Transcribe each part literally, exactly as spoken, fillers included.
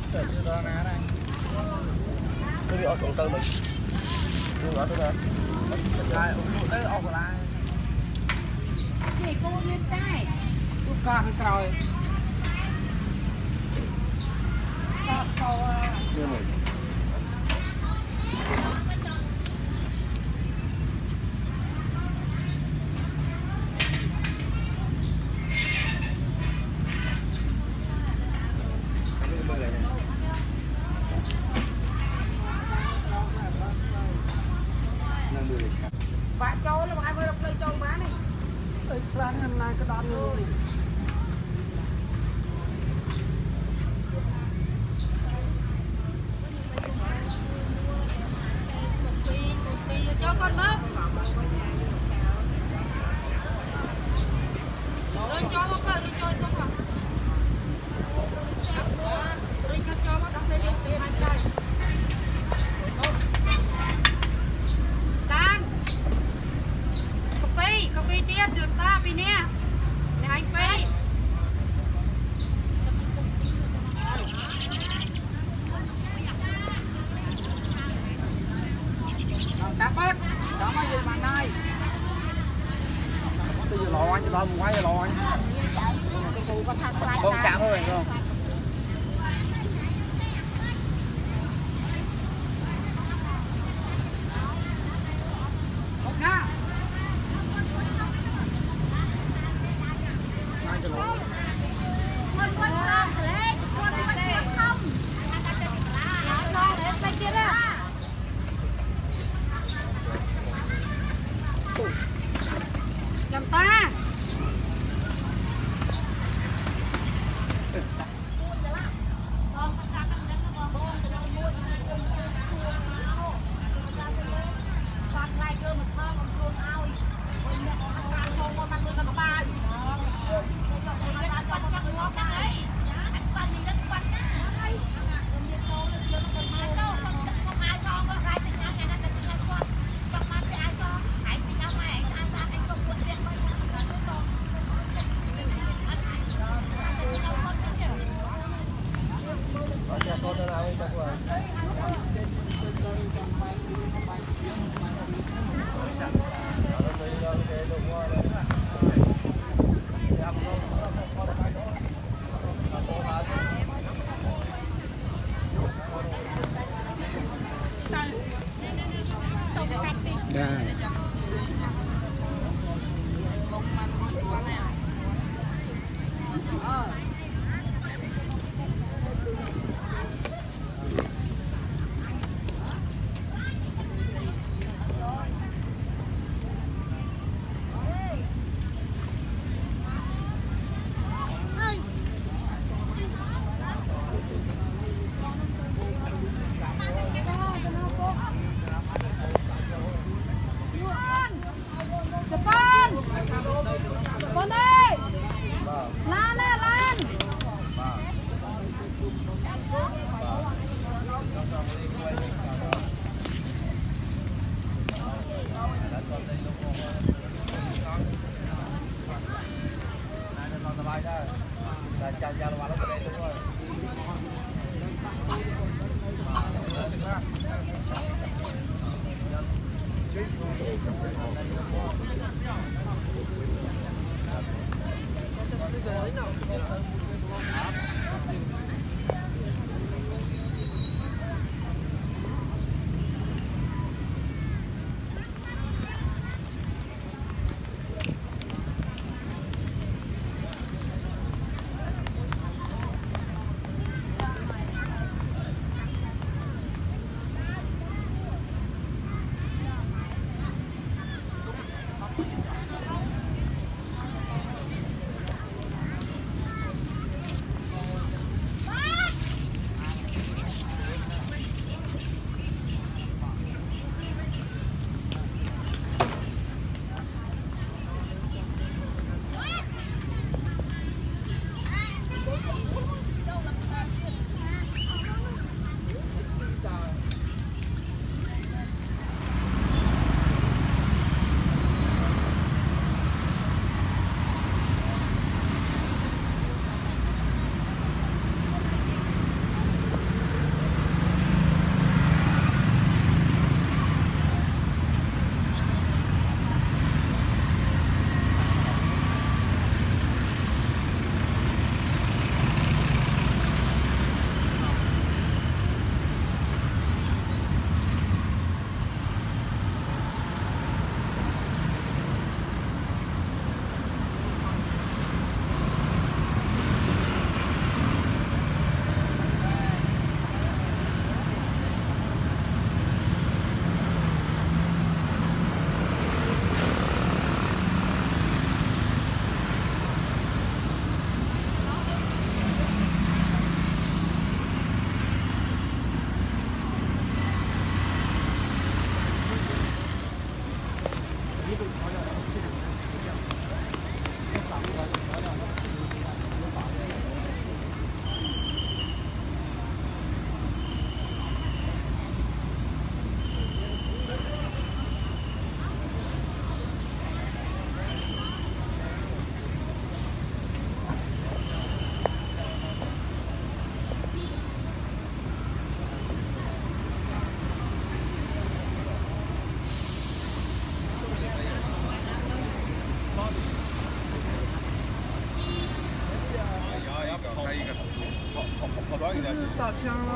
chưa đó ná này. Tôi bị ở chỗ tơ mình. Tôi ở tôi đây. Đây, ông tới ở lại. Chị cô như trai. Tôi con rồi. Con cầu Chưa mình. bạn cho là ai mới đọc lấy cho bán này. Ơi, plan hôm nay cái đòn luôn. Cho con bớt. Rồi cho bớt rồi cho xong rồi. Rồi cho bớt đắp lên đi hai cái. Đan. Copy, copy tiết được ta vì nè. Để anh Pi. Tắt bớt, đó mới gì bạn ơi. Tôi vừa lò anh, tôi một quay lò anh. Con chạm thôi không? Một nha. Hai cho lò. Quân quân không, đấy, quân quân không. Nó để tay kia ra. Làm ta. 是打枪了。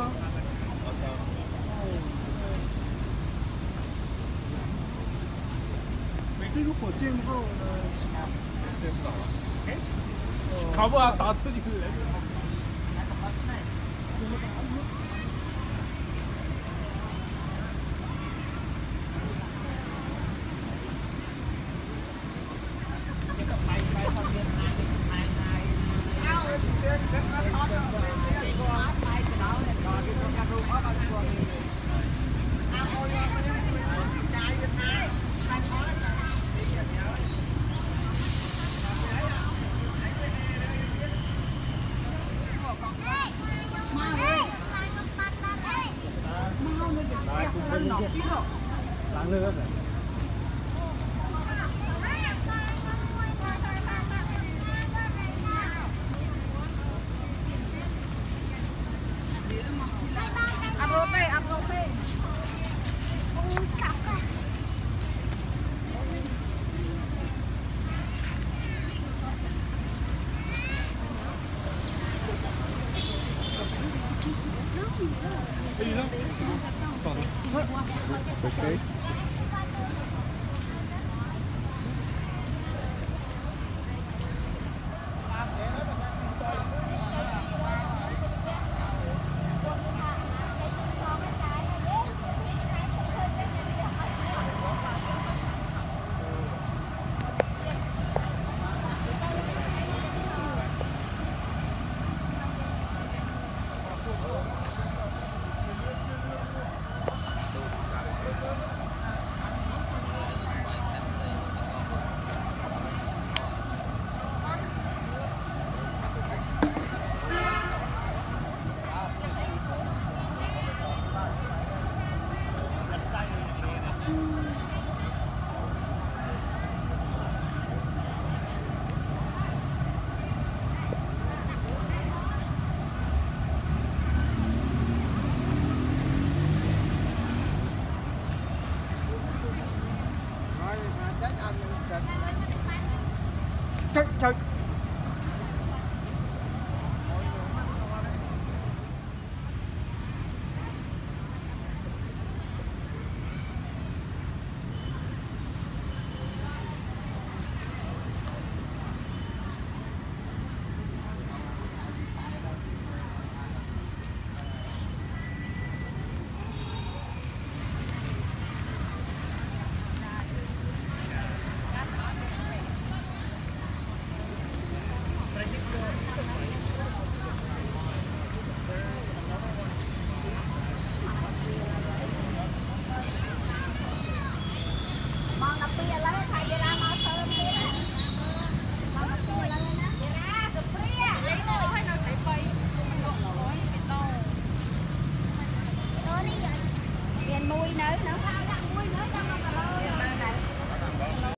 这个火箭炮呢？真不知道。哎，卡不啊？打出去人。Láng nước rồi. Ăn rốt đây, ăn rốt đây. Ui, cặp à. Okay. Trời, trời. Mùi nữa nữa. Mùi nữa.